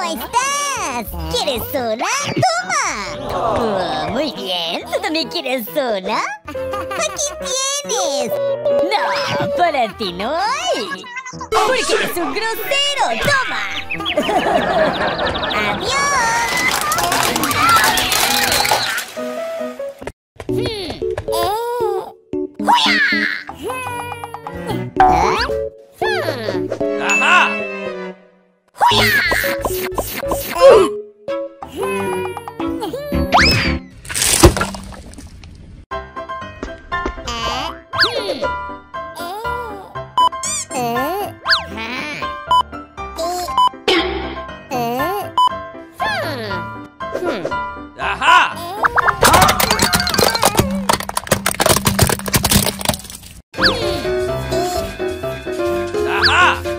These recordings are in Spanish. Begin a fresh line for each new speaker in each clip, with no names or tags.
estás? ¿Quieres una? ¡Toma! Oh, muy bien. ¿Tú también quieres una? ¡Aquí tienes! No, para ti no hay. Porque eres un grosero. ¡Toma! ¡Adiós!
¡Ajá! ¡Ajá! ¡Ajá!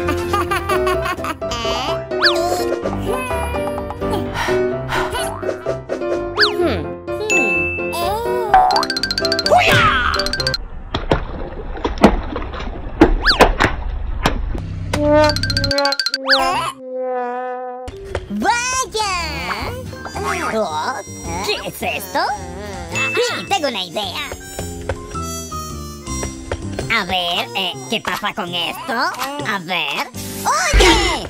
¡Vaya! Oh, ¿qué es esto? Sí, tengo una idea. A ver, ¿qué pasa con esto? A ver... ¡Oye!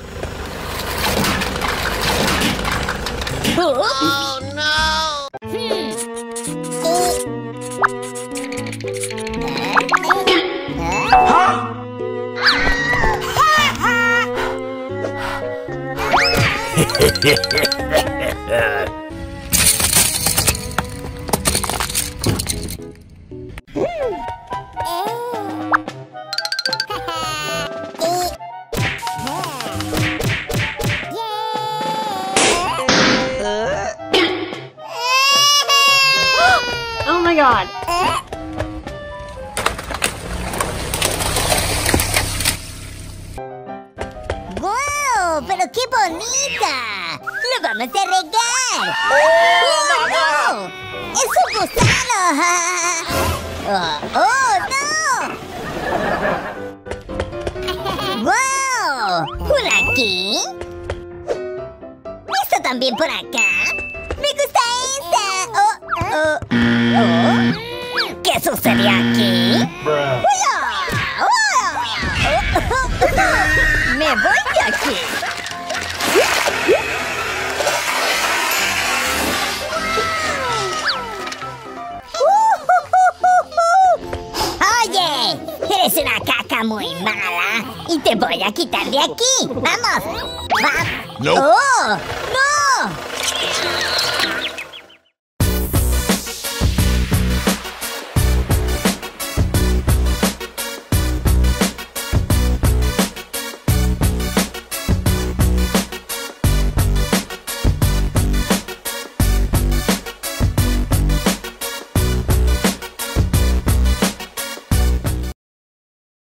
¡Oh, no!
Oh my god.
¡Wow! ¡Pero qué bonita! ¡Lo vamos a regar! ¡Oh, no! ¡Es un gusano! ¡Oh, no! ¡Wow! ¿Por aquí? ¿Esto también por acá? ¡Me gusta esta! ¿Qué sucede aquí? ¡Me voy de aquí! ¡Oye! Eres una caca muy mala y te voy a quitar de aquí. ¡Vamos! ¡Vamos!
No.
¡Oh! ¡No!